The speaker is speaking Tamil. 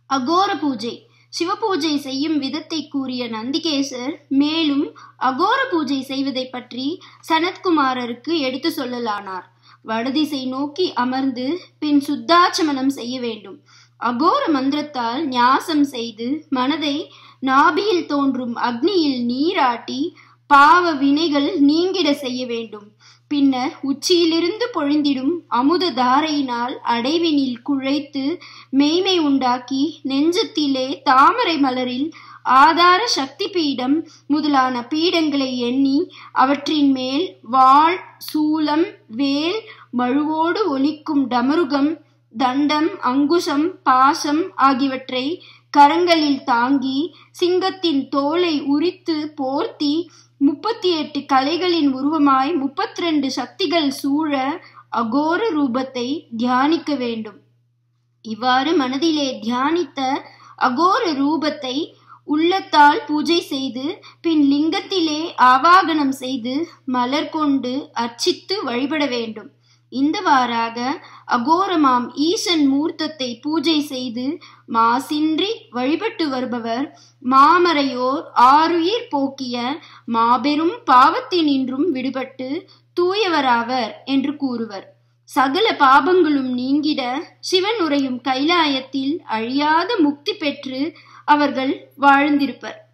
அகோர பூஜை. சிவபூஜை செய்யும் விதத்தை கூறிய நந்திகேசர் மேலும் அகோர பூஜை செய்வதை பற்றி சனத்குமாரருக்கு எடுத்து சொல்லலானார். வடதிசை நோக்கி அமர்ந்து பின் சுத்தாச்சமனம் செய்ய வேண்டும். அகோர மந்திரத்தால் ஞாசம் செய்து மனதை நாபியில் தோன்றும் அக்னியில் நீராட்டி பாவ வினைகள் நீங்கிட செய்ய வேண்டும். பின்னர் உச்சியிலிருந்து பொழிந்திடும் அமுத தாரையினால் அடைவினில் குழைத்து மெய்மை உண்டாக்கி நெஞ்சத்திலே தாமரை மலரில் ஆதார சக்தி பீடம் முதலான பீடங்களை எண்ணி அவற்றின் மேல் வாள், சூலம், வேல், மழுவோடு ஒலிக்கும் டமருகம், தண்டம், அங்குசம், பாசம் ஆகியவற்றை கரங்களில் தாங்கி சிங்கத்தின் தோலை உரித்து போர்த்தி 38 கலைகளின் உருவமாய் 32 சக்திகள் சூழ அகோர ரூபத்தை தியானிக்க வேண்டும். இவ்வாறு மனதிலே தியானித்த அகோர ரூபத்தை உள்ளத்தால் பூஜை செய்து பின் லிங்கத்திலே ஆவாகனம் செய்து மலர் கொண்டு அர்ச்சித்து வழிபட வேண்டும். இந்தவாறாக அகோரமாம் ஈசன் மூர்த்தத்தை பூஜை செய்து மாசின்றி வழிபட்டு வருபவர் மாமறையோர் ஆருயிர் போக்கிய மாபெரும் பாவத்தினின்றும் விடுபட்டு தூயவராவர் என்று கூறுவர். சகல பாபங்களும் நீங்கிட சிவன் உறையும் கைலாயத்தில் அழியாத முக்தி பெற்று அவர்கள் வாழ்ந்திருப்பர்.